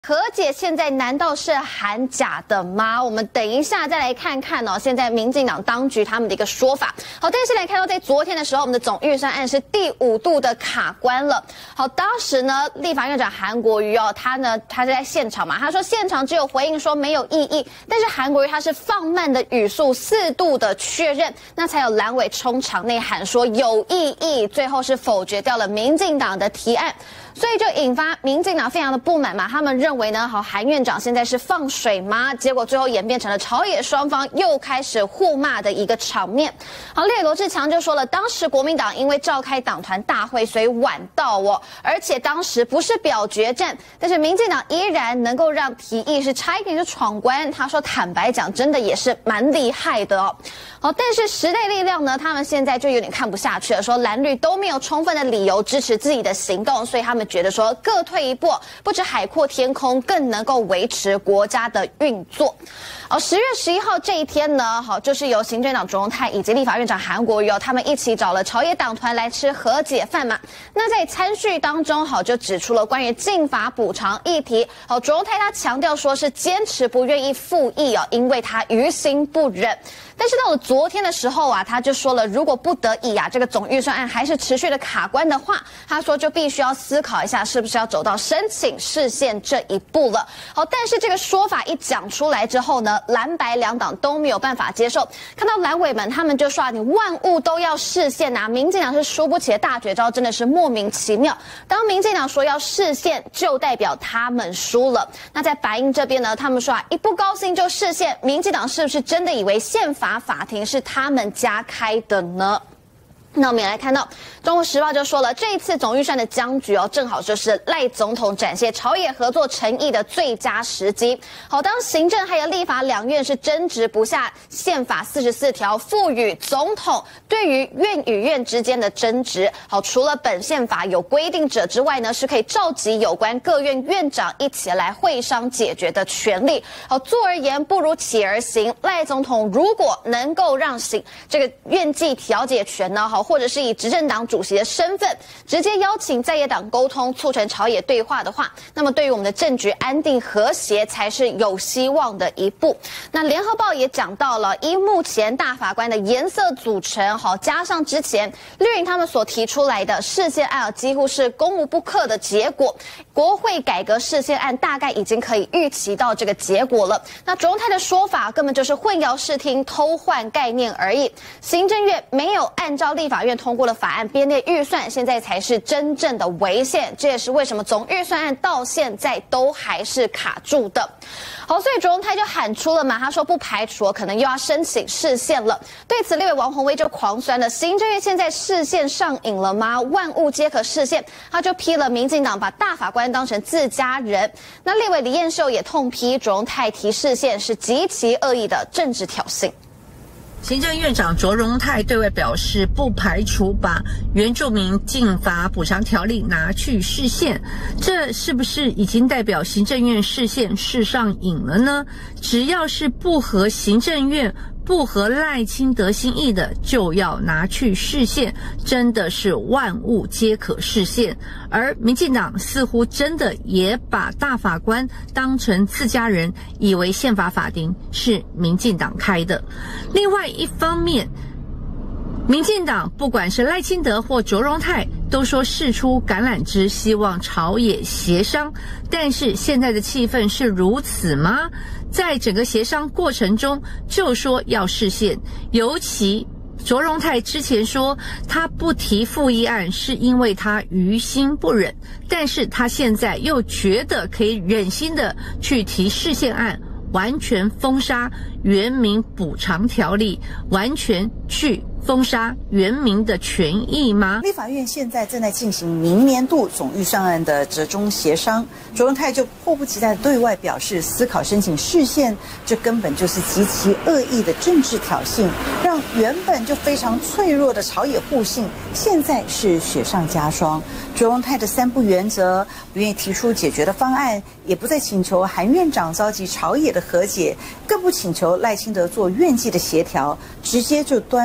和解现在难道是喊假的吗？我们等一下再来看看哦。现在民进党当局他们的一个说法。好，但是来看到在昨天的时候，我们的总预算案是第5度的卡关了。好，当时呢，立法院长韩国瑜哦，他在现场嘛，他说现场只有回应说没有异议，但是韩国瑜他是放慢的语速4度的确认，那才有蓝委冲场内喊说有异议，最后是否决掉了民进党的提案。所以就引发民进党非常的不满嘛，他们认为呢，好，韩院长现在是放水吗？结果最后演变成了朝野双方又开始互骂的一个场面。好，立委罗志强就说了，当时国民党因为召开党团大会，所以晚到哦，而且当时不是表决战，但是民进党依然能够让提议是差一点就闯关。他说，坦白讲，真的也是蛮厉害的哦。好，但是时代力量呢，他们现在就有点看不下去了，说蓝绿都没有充分的理由支持自己的行动，所以他们觉得说各退一步，不止海阔天空，更能够维持国家的运作。10月11号这一天呢，好，就是由行政长卓荣泰以及立法院长韩国瑜他们一起找了朝野党团来吃和解饭嘛。那在参叙当中，好，就指出了关于禁法补偿议题。好，卓荣泰他强调说是坚持不愿意复议哦，因为他于心不忍。但是到了昨天的时候啊，他就说了，如果不得已啊，这个总预算案还是持续的卡关的话，他说就必须要思考一下，是不是要走到申请释宪这一步了。好，但是这个说法一讲出来之后呢，蓝白两党都没有办法接受。看到蓝委们他们就说啊，你万物都要释宪啊，民进党是输不起的大绝招，真的是莫名其妙。当民进党说要释宪，就代表他们输了。那在白银这边呢，他们说啊，一不高兴就释宪，民进党是不是真的以为宪法法庭是他们家开的呢？那我们也来看到，《中国时报》就说了，这一次总预算的僵局哦，正好就是赖总统展现朝野合作诚意的最佳时机。好，当行政还有立法两院是争执不下宪法44条赋予总统对于院与院之间的争执，好，除了本宪法有规定者之外呢，是可以召集有关各院院长一起来会商解决的权利。好，做而言不如起而行。赖总统如果能够让这个院际调解权呢，好，或者是以执政党主席的身份直接邀请在野党沟通，促成朝野对话的话，那么对于我们的政局安定和谐才是有希望的一步。那联合报也讲到了，依目前大法官的颜色组成，好，加上之前绿营他们所提出来的释宪案几乎是攻无不克的结果，国会改革释宪案大概已经可以预期到这个结果了。那卓荣泰的说法根本就是混淆视听、偷换概念而已。行政院没有按照立法院通过的法案编列预算，现在才是真正的违宪，这也是为什么总预算案到现在都还是卡住的。好，所以卓荣泰就喊出了嘛，他说不排除可能又要申请释宪了。对此，立委王宏威就狂酸了，行政院现在释宪上瘾了吗？万物皆可释宪，他就批了民进党把大法官当成自家人。那立委李彦秀也痛批卓荣泰提释宪是极其恶意的政治挑衅。 行政院长卓荣泰对外表示，不排除把原住民禁法补偿条例拿去释宪，这是不是已经代表行政院释宪释上瘾了呢？只要是不合行政院、不合赖清德心意的，就要拿去释宪，真的是万物皆可释宪。而民进党似乎真的也把大法官当成自家人，以为宪法法庭是民进党开的。另外一方面，民进党不管是赖清德或卓荣泰都说释出橄榄枝，希望朝野协商，但是现在的气氛是如此吗？在整个协商过程中就说要释宪，尤其卓荣泰之前说他不提复议案是因为他于心不忍，但是他现在又觉得可以忍心的去提释宪案，完全封杀原民补偿条例，完全去封杀原民的权益吗？ 立法院现在正在进行明年度总预算案的折中协商，卓荣泰就迫不及待对外表示，思考申请释宪，这根本就是极其恶意的政治挑衅，让原本就非常脆弱的朝野互信，现在是雪上加霜。卓荣泰的3不原则，不愿意提出解决的方案，也不再请求韩院长召集朝野的和解，更不请求赖清德做院际的协调，直接就端出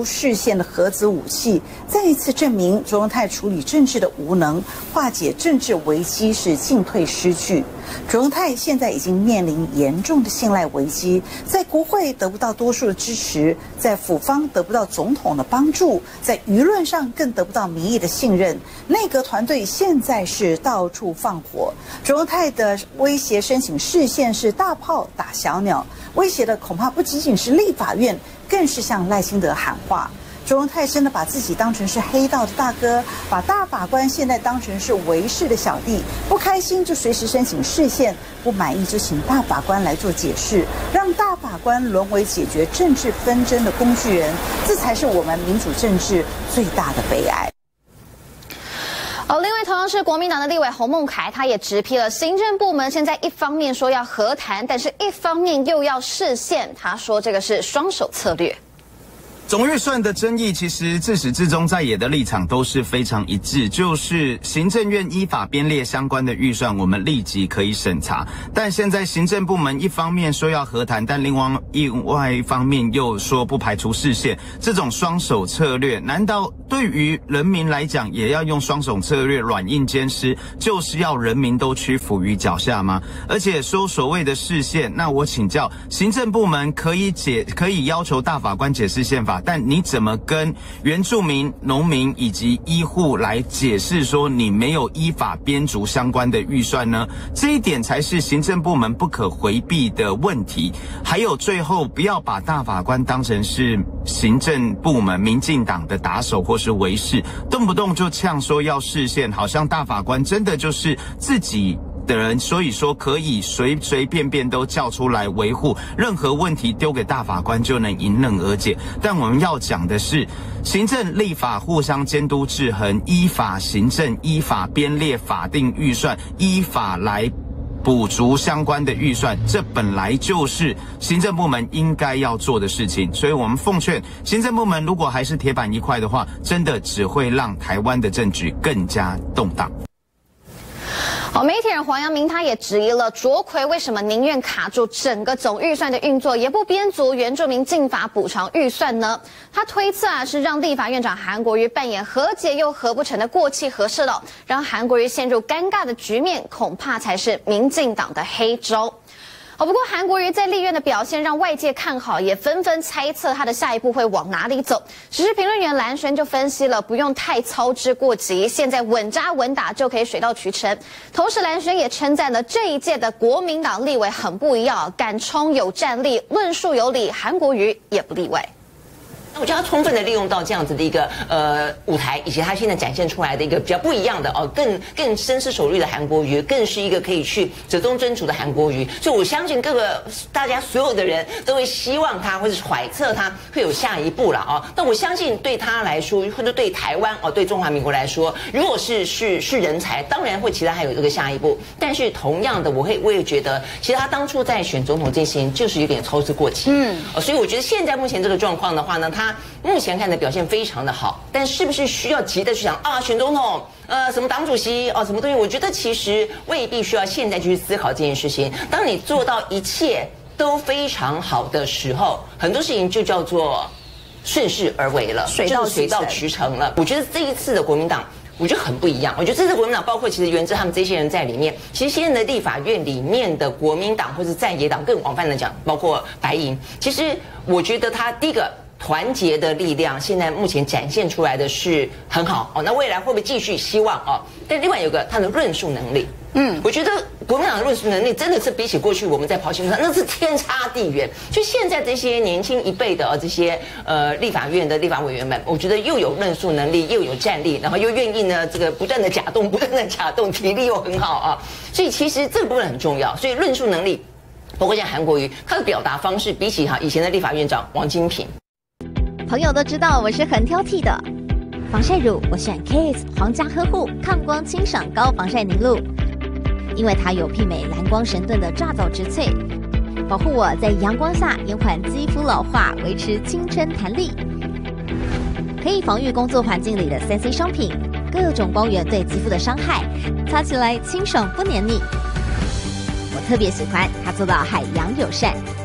视线的核子武器，再一次证明卓荣泰处理政治的无能，化解政治危机是进退失据。卓荣泰现在已经面临严重的信赖危机，在国会得不到多数的支持，在府方得不到总统的帮助，在舆论上更得不到民意的信任。内阁团队现在是到处放火，卓荣泰的威胁申请释宪是大炮打小鸟，威胁的恐怕不仅仅是立法院，更是向赖清德喊话。卓荣泰真的把自己当成是黑道的大哥，把大法官现在当成是维士的小弟，不开心就随时申请释宪，不满意就请大法官来做解释，让大法官沦为解决政治纷争的工具人，这才是我们民主政治最大的悲哀。 另外同样是国民党的立委洪孟凯，他也直批了行政部门现在一方面说要和谈，但是一方面又要释宪，他说这个是双手策略。 总预算的争议，其实自始至终在野的立场都是非常一致，就是行政院依法编列相关的预算，我们立即可以审查。但现在行政部门一方面说要和谈，但另外一方面又说不排除释宪，这种双手策略，难道对于人民来讲也要用双手策略软硬兼施，就是要人民都屈服于脚下吗？而且说所谓的释宪，那我请教行政部门可以要求大法官解释宪法，但你怎么跟原住民、农民以及医护来解释说你没有依法编逐相关的预算呢？这一点才是行政部门不可回避的问题。还有最后，不要把大法官当成是行政部门民进党的打手或是维士，动不动就呛说要释宪，好像大法官真的就是自己的人，所以说可以随随便便都叫出来维护，任何问题丢给大法官就能迎刃而解。但我们要讲的是，行政立法互相监督制衡，依法行政，依法编列法定预算，依法来补足相关的预算，这本来就是行政部门应该要做的事情。所以我们奉劝行政部门，如果还是铁板一块的话，真的只会让台湾的政局更加动荡。 媒体人黄阳明他也质疑了卓揆为什么宁愿卡住整个总预算的运作，也不编足原住民进法补偿预算呢？他推测是让立法院长韩国瑜扮演和解又和不成的过气和事佬，让韩国瑜陷入尴尬的局面，恐怕才是民进党的黑招。不过韩国瑜在立院的表现让外界看好，也纷纷猜测他的下一步会往哪里走。时事评论员蓝轩就分析了，不用太操之过急，现在稳扎稳打就可以水到渠成。同时蓝轩也称赞了这一届的国民党立委很不一样，敢冲有战力，论述有理，韩国瑜也不例外。 那我觉得他充分的利用到这样子的一个舞台，以及他现在展现出来的一个比较不一样的更深思熟虑的韩国瑜，更是一个可以去折中斟酌的韩国瑜。所以我相信大家所有的人都会希望他，或者是揣测他会有下一步了啊。但我相信对他来说，或者对台湾对中华民国来说，如果是人才，当然会期待还有这个下一步。但是同样的，我也觉得，其实他当初在选总统这些就是有点操之过急。所以我觉得现在目前这个状况的话呢，他目前看的表现非常的好，但是不是需要急的去想选总统，什么党主席什么东西？我觉得其实未必需要现在去思考这件事情。当你做到一切都非常好的时候，很多事情就叫做顺势而为了，水到渠成了。我觉得这一次的国民党，我觉得很不一样。我觉得这次国民党，包括其实原之他们这些人在里面，其实现在的立法院里面的国民党或者在野党，更广泛的讲，包括白营，其实我觉得他第一个团结的力量，现在目前展现出来的是很好那未来会不会继续？希望但另外有个他的论述能力，我觉得国民党的论述能力真的是比起过去我们在跑新闻上那是天差地远。就现在这些年轻一辈的这些立法院的立法委员们，我觉得又有论述能力，又有战力，然后又愿意呢这个不断的假动，体力又很好所以其实这个部分很重要。所以论述能力，包括像韩国瑜，他的表达方式比起以前的立法院长王金平。 朋友都知道我是很挑剔的，防晒乳我选 Kiss 皇家呵护抗光清爽高防晒凝露，因为它有媲美蓝光神盾的抓藻植萃，保护我在阳光下延缓肌肤老化，维持青春弹力，可以防御工作环境里的3C 商品各种光源对肌肤的伤害，擦起来清爽不黏腻。我特别喜欢它做到海洋友善，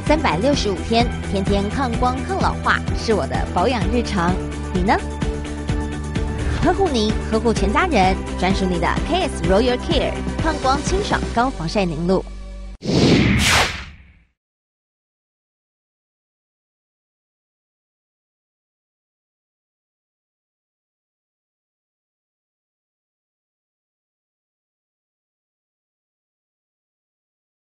365天，天天抗光抗老化是我的保养日常。你呢？呵护您，呵护全家人，专属你的 KS Royal Care 抗光清爽高防晒凝露。